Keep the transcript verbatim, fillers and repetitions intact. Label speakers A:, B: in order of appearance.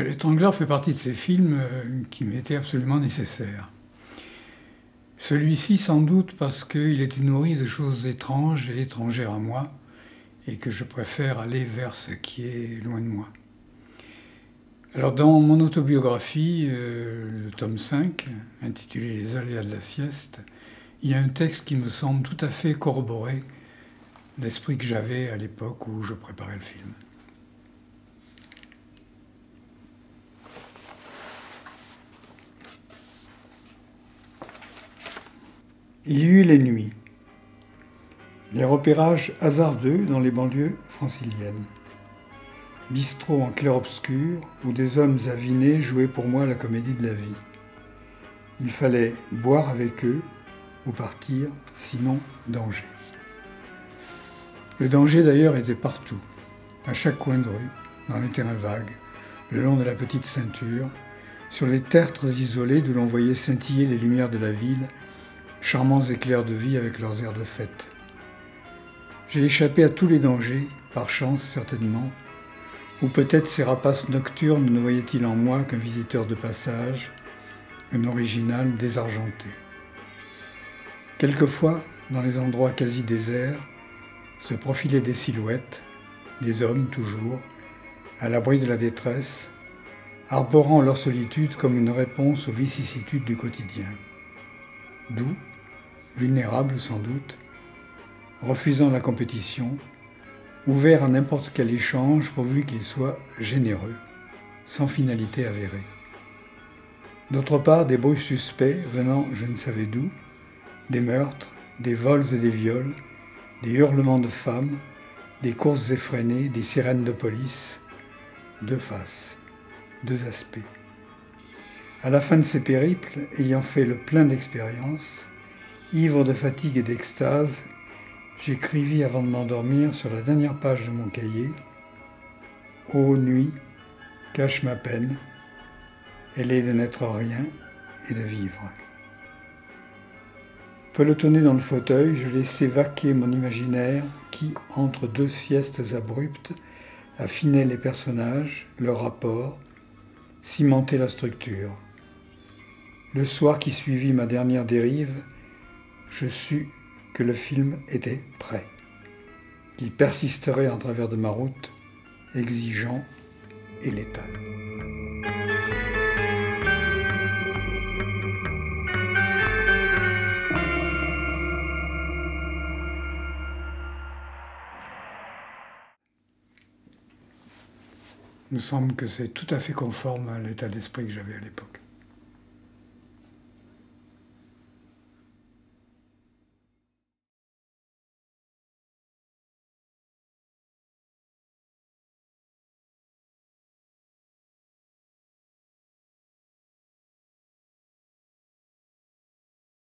A: L'étrangleur fait partie de ces films euh, qui m'étaient absolument nécessaires. Celui-ci sans doute parce qu'il était nourri de choses étranges et étrangères à moi, et que je préfère aller vers ce qui est loin de moi. Alors dans mon autobiographie, euh, le tome cinq, intitulé « Les aléas de la sieste », il y a un texte qui me semble tout à fait corroborer l'esprit que j'avais à l'époque où je préparais le film. Il y eut les nuits, les repérages hasardeux dans les banlieues franciliennes, bistrot en clair-obscur où des hommes avinés jouaient pour moi la comédie de la vie. Il fallait boire avec eux ou partir, sinon danger. Le danger d'ailleurs était partout, à chaque coin de rue, dans les terrains vagues, le long de la petite ceinture, sur les tertres isolés d'où l'on voyait scintiller les lumières de la ville, charmants éclairs de vie avec leurs airs de fête. J'ai échappé à tous les dangers, par chance certainement, ou peut-être ces rapaces nocturnes ne voyaient-ils en moi qu'un visiteur de passage, un original désargenté. Quelquefois, dans les endroits quasi déserts, se profilaient des silhouettes, des hommes toujours, à l'abri de la détresse, arborant leur solitude comme une réponse aux vicissitudes du quotidien. Doux, vulnérables sans doute, refusant la compétition, ouverts à n'importe quel échange pourvu qu'il soit généreux, sans finalité avérée. D'autre part, des bruits suspects venant je ne savais d'où, des meurtres, des vols et des viols, des hurlements de femmes, des courses effrénées, des sirènes de police, deux faces, deux aspects. À la fin de ces périples, ayant fait le plein d'expérience, ivre de fatigue et d'extase, j'écrivis avant de m'endormir sur la dernière page de mon cahier « Ô nuit, cache ma peine, elle est de n'être rien et de vivre. » Pelotonné dans le fauteuil, je laissais vaquer mon imaginaire qui, entre deux siestes abruptes, affinait les personnages, leurs rapports, cimentait la structure. Le soir qui suivit ma dernière dérive, je sus que le film était prêt, qu'il persisterait en travers de ma route, exigeant et létal. Il me semble que c'est tout à fait conforme à l'état d'esprit que j'avais à l'époque.